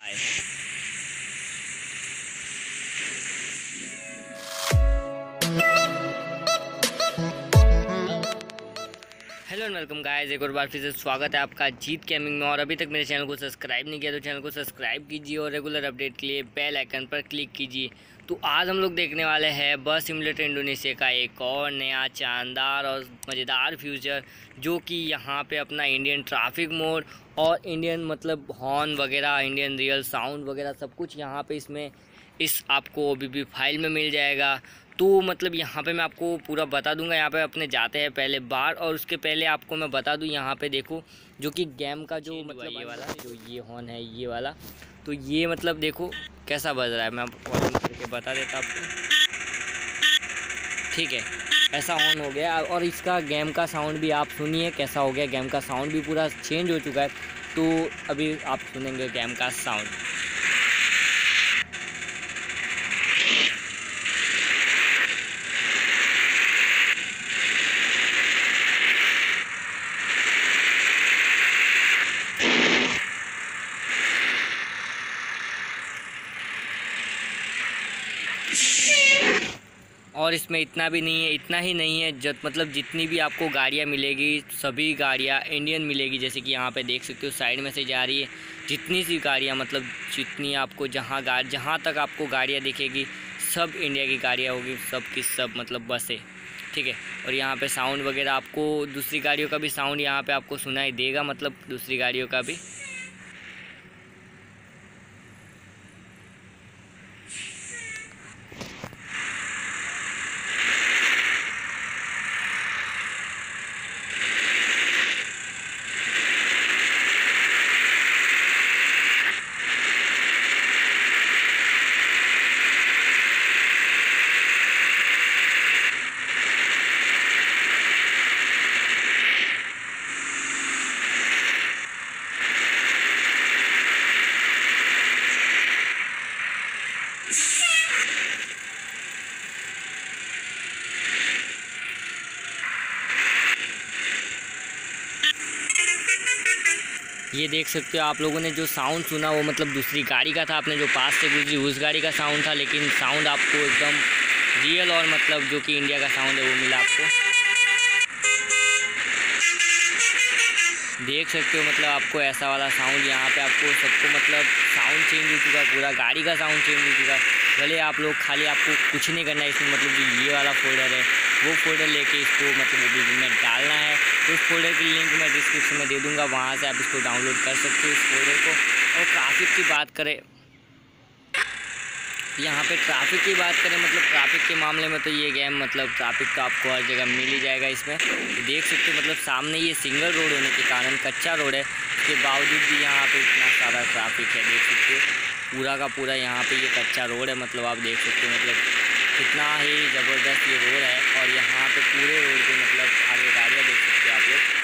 Hello and welcome guys, एक और बार फिर से स्वागत है आपका जीत गेमिंग में। और अभी तक मेरे चैनल को सब्सक्राइब नहीं किया तो चैनल को सब्सक्राइब कीजिए और रेगुलर अपडेट के लिए बेल आइकन पर क्लिक कीजिए। तो आज हम लोग देखने वाले हैं बस सिमुलेटर इंडोनेशिया का एक और नया शानदार और मज़ेदार फ्यूचर, जो कि यहाँ पे अपना इंडियन ट्रैफिक मोड और इंडियन मतलब हॉर्न वगैरह, इंडियन रियल साउंड वगैरह सब कुछ यहाँ पे इसमें इस आपको ओबीबी फाइल में मिल जाएगा। तो मतलब यहाँ पे मैं आपको पूरा बता दूंगा। यहाँ पे अपने जाते हैं पहले बार, और उसके पहले आपको मैं बता दूँ यहाँ पे देखो, जो कि गेम का जो मतलब ये वाला जो ये हॉर्न है ये वाला, तो ये मतलब देखो कैसा बज रहा है। मैं वॉल्यूम करके बता देता आपको। ठीक है, ऐसा ऑन हो गया। और इसका गेम का साउंड भी आप सुनिए कैसा हो गया। गेम का साउंड भी पूरा चेंज हो चुका है। तो अभी आप सुनेंगे गेम का साउंड। और इसमें इतना भी नहीं है, इतना ही नहीं है, मतलब जितनी भी आपको गाड़ियाँ मिलेगी सभी गाड़ियाँ इंडियन मिलेगी। जैसे कि यहाँ पे देख सकते हो साइड में से जा रही है जितनी सी गाड़ियाँ, मतलब जितनी आपको जहाँ तक आपको गाड़ियाँ दिखेगी सब इंडिया की गाड़ियाँ होगी, सब की सब मतलब बसें। ठीक है, और यहाँ पे साउंड वगैरह आपको दूसरी गाड़ियों का भी साउंड यहाँ पे आपको सुनाई देगा, मतलब दूसरी गाड़ियों का भी। ये देख सकते हो आप लोगों ने जो साउंड सुना वो मतलब दूसरी गाड़ी का था, आपने जो पास से गुजरी उस गाड़ी का साउंड था, लेकिन साउंड आपको एकदम रियल और मतलब जो कि इंडिया का साउंड है वो मिला आपको। देख सकते हो मतलब आपको ऐसा वाला साउंड यहाँ पे आपको सबको मतलब साउंड चेंज हो चुका है, पूरा गाड़ी का साउंड चेंज हो चुका है। भले आप लोग खाली आपको कुछ नहीं करना है इसमें, मतलब जो ये वाला फोल्डर है वो फोल्डर लेके इसको मतलब ओबीबी में डालना है। तो उस फोल्डर की लिंक मैं डिस्क्रिप्शन में दे दूँगा, वहाँ से आप इसको डाउनलोड कर सकते हो इस फोल्डर को। और ट्रैफिक की बात करें, यहाँ पे ट्रैफिक की बात करें मतलब ट्रैफिक के मामले में तो ये गेम मतलब ट्रैफिक तो आपको हर जगह मिल ही जाएगा इसमें। तो देख सकते हो मतलब सामने ये सिंगल रोड होने के कारण कच्चा रोड है, उसके बावजूद भी यहाँ पे इतना सारा ट्रैफिक है। देख सकते हो पूरा का पूरा यहाँ पे ये कच्चा रोड है, मतलब आप देख सकते हो मतलब कितना ही ज़बरदस्त ये रोड है। और यहाँ पे पूरे रोड पे मतलब आगे गाड़ियाँ देख सकते हो आप लोग।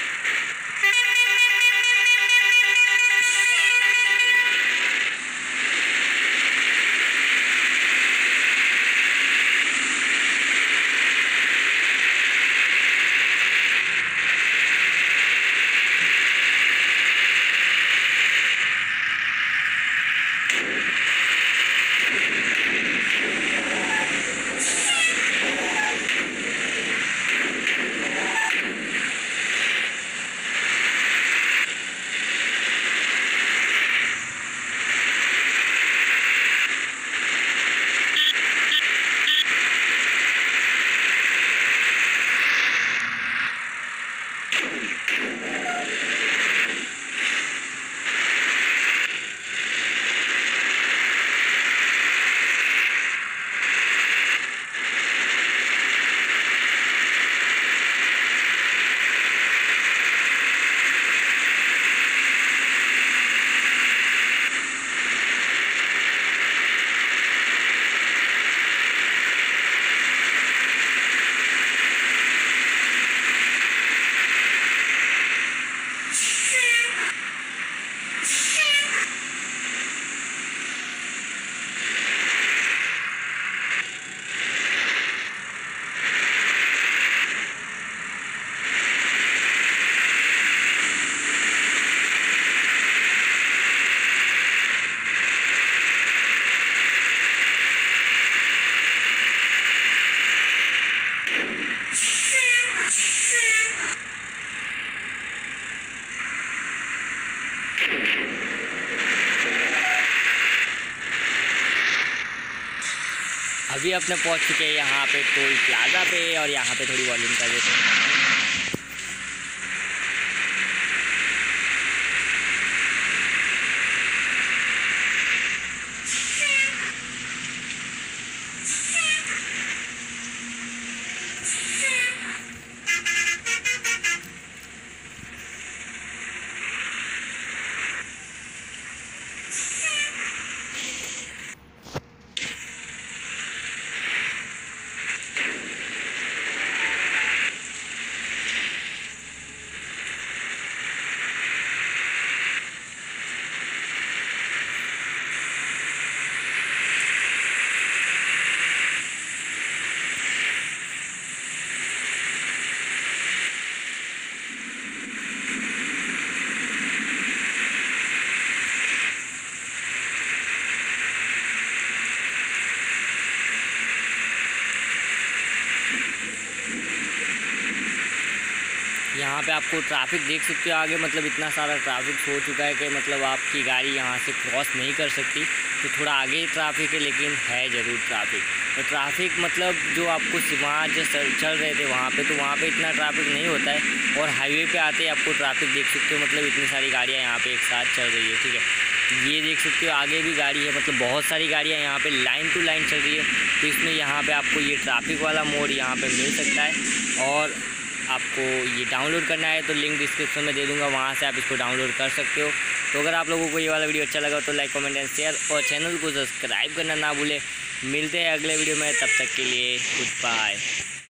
अभी अपने पहुंच चुके हैं यहाँ पे टोल प्लाजा पे और यहाँ पे थोड़ी वॉल्यूम कर देते हैं। यहाँ पे आपको ट्रैफिक देख सकते हो आगे, मतलब इतना सारा ट्रैफिक हो चुका है कि मतलब आपकी गाड़ी यहाँ से क्रॉस नहीं कर सकती। तो थोड़ा आगे ट्रैफिक है, लेकिन है ज़रूर ट्रैफिक। तो ट्रैफिक मतलब जो आपको वहाँ जो चल रहे थे वहाँ पे, तो वहाँ पे इतना ट्रैफिक नहीं होता है। और हाईवे पे आते ही आपको ट्रैफिक देख सकते हो, मतलब इतनी सारी गाड़ियाँ यहाँ पे एक साथ चल रही है, ठीक है। ये देख सकते हो आगे भी गाड़ी है, मतलब बहुत सारी गाड़ियाँ यहाँ पे लाइन टू लाइन चल रही है। तो इसमें यहाँ पे आपको ये ट्रैफिक वाला मोड यहाँ पे मिल सकता है। और आपको ये डाउनलोड करना है तो लिंक डिस्क्रिप्शन में दे दूंगा, वहाँ से आप इसको डाउनलोड कर सकते हो। तो अगर आप लोगों को ये वाला वीडियो अच्छा लगा तो लाइक कमेंट एंड शेयर, और चैनल को सब्सक्राइब करना ना भूलें। मिलते हैं अगले वीडियो में, तब तक के लिए गुड बाय।